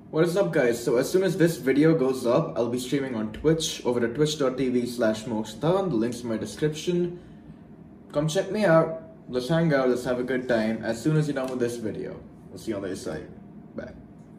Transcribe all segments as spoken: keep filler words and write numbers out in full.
What is up, guys? So as soon as this video goes up, I'll be streaming on Twitch over to twitch.tv slash mokstan. The link's in my description. Come check me out. Let's hang out. Let's have a good time. As soon as you're done with this video, we'll see you on the other side. Bye.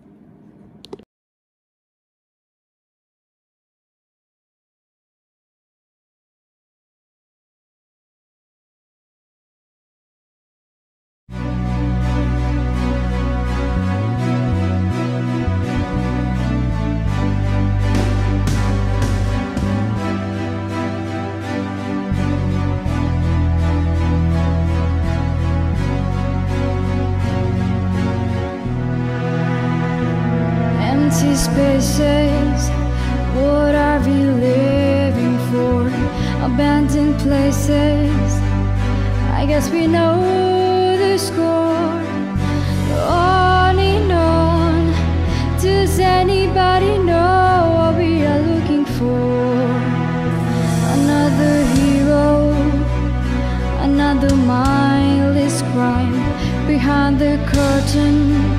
Empty spaces, what are we living for? Abandoned places, I guess we know the score. On and on, does anybody know what we are looking for? Another hero, another mindless crime behind the curtain.